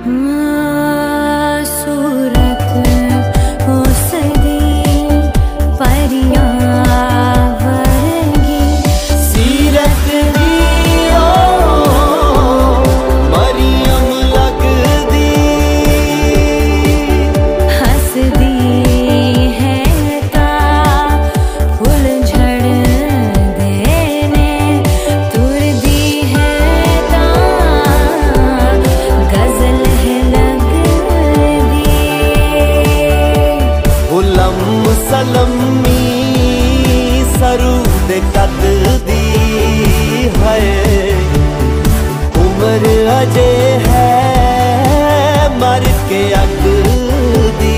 सूरत उसदी परियां वर्गी सीरत दी मरियम लगदी हसदी है ता फुल झड़दे ने तुरदी है ता गजल है लगदी गुलम सलमी सरूद कददी है उम्र अजे है मर के अगदी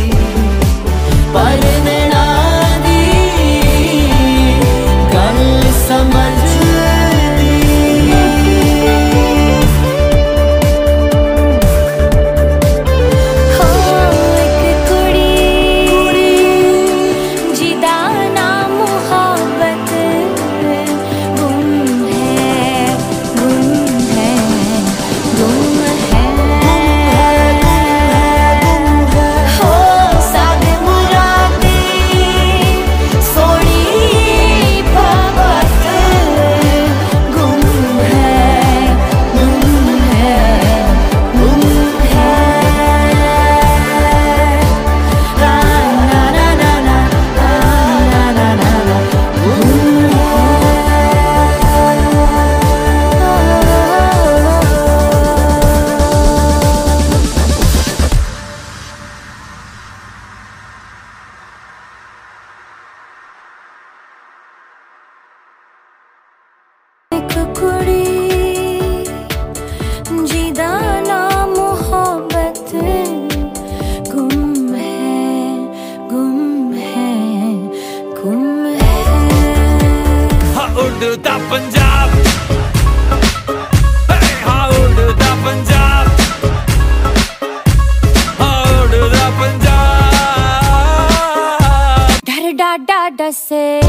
पर नैना दी गल समझदी हो एक कुड़ी जिदा ना मुहब्बत गुम है गुम है गुम है हो साद मुरादी सोनी बाबत गुम है गुम है गुम है ना ना ना ना ना ना ना गुम एक कुड़ी जिदा ना मुहब्बत गुम है गुम है गुम है हाँ उड़ता पंजाब, हाँ उड़ता पंजाब, हाँ उड़ता पंजाब। डर डाडा डसे